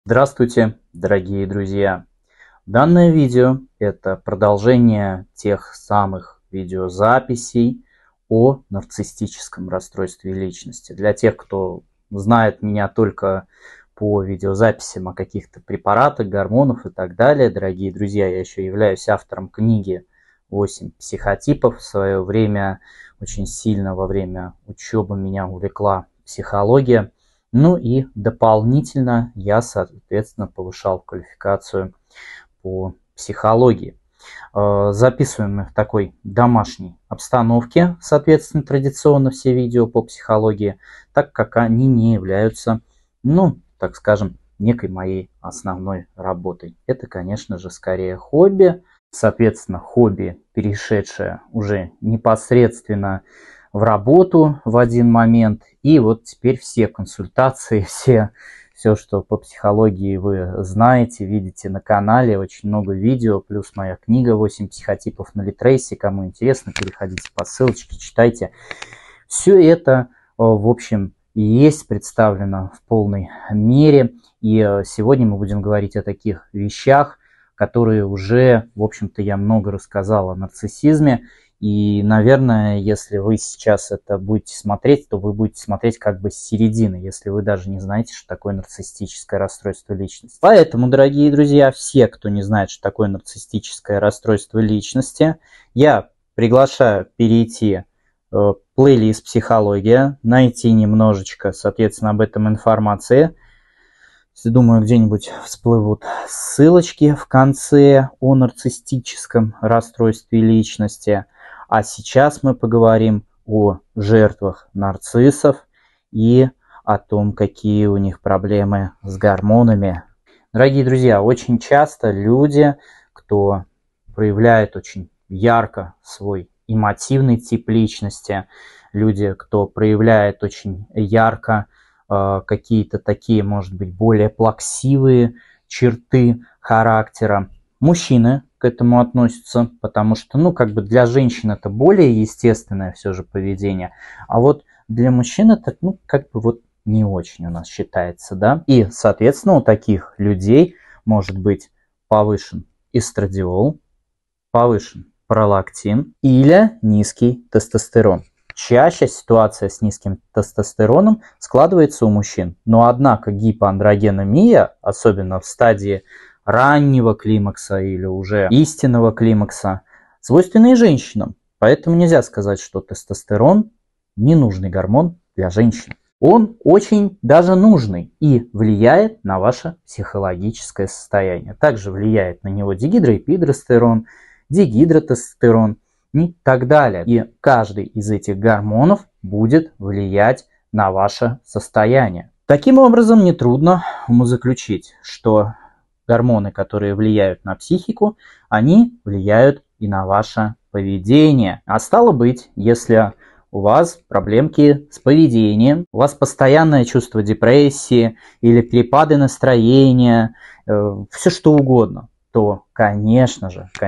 Здравствуйте, дорогие друзья! Данное видео– это продолжение тех самых видеозаписей о нарциссическом расстройстве личности. Для тех, кто знает меня только по видеозаписям о каких-то препаратах, гормонах и так далее, дорогие друзья, я еще являюсь автором книги «8 психотипов». В свое время, очень сильно во время учебы меня увлекла психология. Ну и дополнительно я, соответственно, повышал квалификацию по психологии. Записываем мы в такой домашней обстановке, соответственно, традиционно все видео по психологии, так как они не являются, так скажем, некой моей основной работой. Это, конечно же, скорее хобби, соответственно, хобби, перешедшее уже непосредственно в работу в один момент. И вот теперь все консультации, все, что по психологии вы знаете, видите на канале, очень много видео, плюс моя книга «8 психотипов» на Литресе. Кому интересно, переходите по ссылочке, читайте. Все это, в общем, есть представлено в полной мере. И сегодня мы будем говорить о таких вещах, которые уже, в общем-то, я много рассказал о нарциссизме. И, наверное, если вы сейчас это будете смотреть, то вы будете смотреть как бы с середины, если вы даже не знаете, что такое нарциссическое расстройство личности. Поэтому, дорогие друзья, все, кто не знает, что такое нарциссическое расстройство личности, я приглашаю перейти в плейлист «Психология», найти немножечко, соответственно, об этом информации. Думаю, где-нибудь всплывут ссылочки в конце о нарциссическом расстройстве личности. А сейчас мы поговорим о жертвах нарциссов и о том, какие у них проблемы с гормонами. Дорогие друзья, очень часто люди, кто проявляет очень ярко свой эмотивный тип личности, люди, кто проявляет очень ярко какие-то такие, может быть, более плаксивые черты характера. Мужчины к этому относятся, потому что, как бы для женщин это более естественное все же поведение, а вот для мужчин это, не очень у нас считается, да. И, соответственно, у таких людей может быть повышен эстрадиол, повышен пролактин или низкий тестостерон. Чаще ситуация с низким тестостероном складывается у мужчин, но однако гипоандрогенемия, особенно в стадии раннего климакса или уже истинного климакса, свойственна и женщинам. Поэтому нельзя сказать, что тестостерон ненужный гормон для женщин. Он очень даже нужный и влияет на ваше психологическое состояние. Также влияет на него дигидроэпидростерон, дигидротестостерон и так далее. И каждый из этих гормонов будет влиять на ваше состояние. Таким образом, нетрудно умозаключить, что гормоны, которые влияют на психику, они влияют и на ваше поведение. А стало быть, если у вас проблемки с поведением, у вас постоянное чувство депрессии или перепады настроения, все что угодно, то, конечно,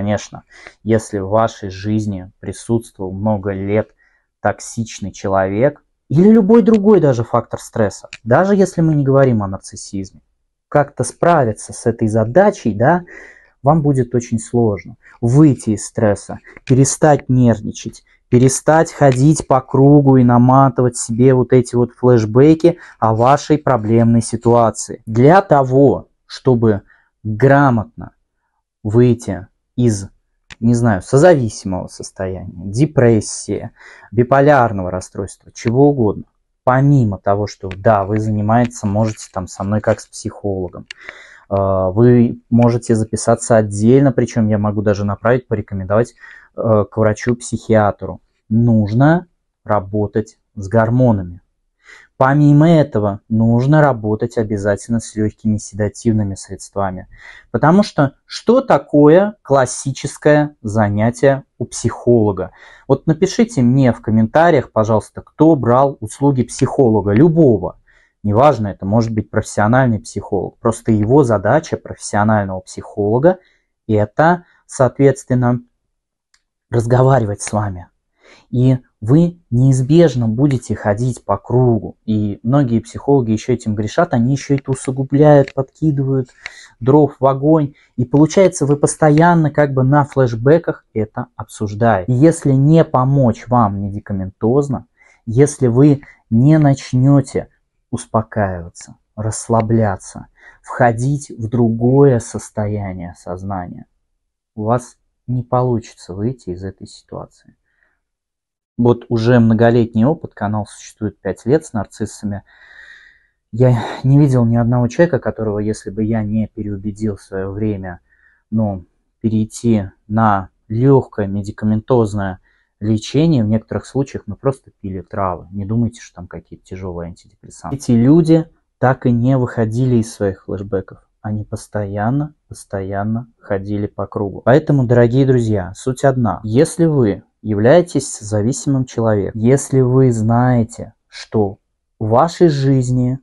если в вашей жизни присутствовал много лет токсичный человек или любой другой даже фактор стресса, даже если мы не говорим о нарциссизме, как-то справиться с этой задачей, да, вам будет очень сложно. Выйти из стресса, перестать нервничать, перестать ходить по кругу и наматывать себе вот эти вот флешбеки о вашей проблемной ситуации. Для того, чтобы грамотно выйти из, созависимого состояния, депрессии, биполярного расстройства, чего угодно, помимо того, что, да, вы можете со мной как с психологом, вы можете записаться отдельно, причем я могу даже направить, порекомендовать к врачу-психиатру. Нужно работать с гормонами. Помимо этого, нужно работать обязательно с легкими седативными средствами. Потому что такое классическое занятие у психолога? Вот напишите мне в комментариях, пожалуйста, кто брал услуги психолога, любого. Неважно, это может быть профессиональный психолог. Просто его задача профессионального психолога – это, соответственно, разговаривать с вами. И вы неизбежно будете ходить по кругу. И многие психологи еще этим грешат, они еще это усугубляют, подкидывают дров в огонь. И получается, вы постоянно как бы на флешбеках это обсуждаете. И если не помочь вам медикаментозно, если вы не начнете успокаиваться, расслабляться, входить в другое состояние сознания, у вас не получится выйти из этой ситуации. Вот уже многолетний опыт, канал существует 5 лет с нарциссами. Я не видел ни одного человека, которого, если бы я не переубедил в свое время, перейти на легкое медикаментозное лечение, в некоторых случаях мы просто пили травы. Не думайте, что там какие-то тяжелые антидепрессанты. Эти люди так и не выходили из своих флешбеков. Они постоянно ходили по кругу. Поэтому, дорогие друзья, суть одна. Если вы являетесь зависимым человеком, если вы знаете, что в вашей жизни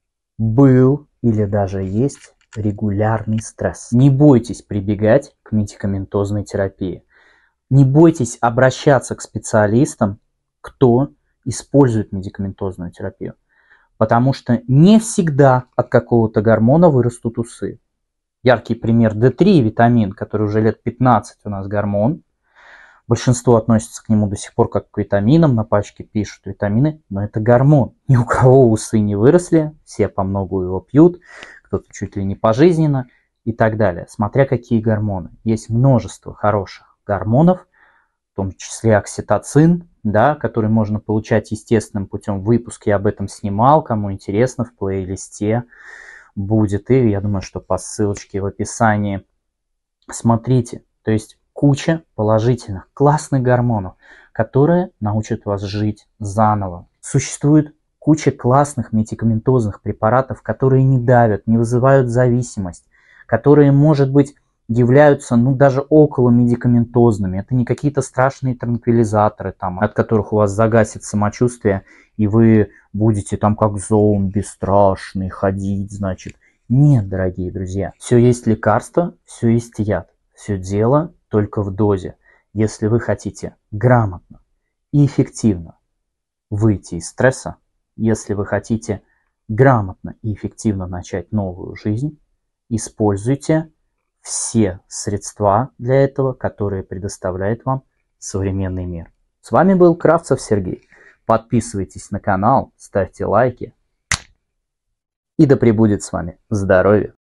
был или даже есть регулярный стресс, не бойтесь прибегать к медикаментозной терапии. Не бойтесь обращаться к специалистам, кто использует медикаментозную терапию. Потому что не всегда от какого-то гормона вырастут усы. Яркий пример D3 витамин, который уже лет 15 у нас гормон. Большинство относится к нему до сих пор как к витаминам, на пачке пишут витамины, но это гормон. Ни у кого усы не выросли, все по многу его пьют, кто-то чуть ли не пожизненно и так далее. Смотря какие гормоны. Есть множество хороших гормонов, в том числе окситоцин, да, который можно получать естественным путем. Выпуск я об этом снимал, кому интересно, в плейлисте будет. И я думаю, что по ссылочке в описании. Смотрите, то есть куча положительных, классных гормонов, которые научат вас жить заново. Существует куча классных медикаментозных препаратов, которые не давят, не вызывают зависимость, которые, может быть, являются, даже около медикаментозными. Это не какие-то страшные транквилизаторы, от которых у вас загасит самочувствие, и вы будете как зомби страшный ходить, значит. Нет, дорогие друзья. Все есть лекарство, все есть яд. Все дело только в дозе. Если вы хотите грамотно и эффективно выйти из стресса, если вы хотите грамотно и эффективно начать новую жизнь, используйте все средства для этого, которые предоставляет вам современный мир. С вами был Кравцев Сергей. Подписывайтесь на канал, ставьте лайки. И да пребудет с вами здоровье!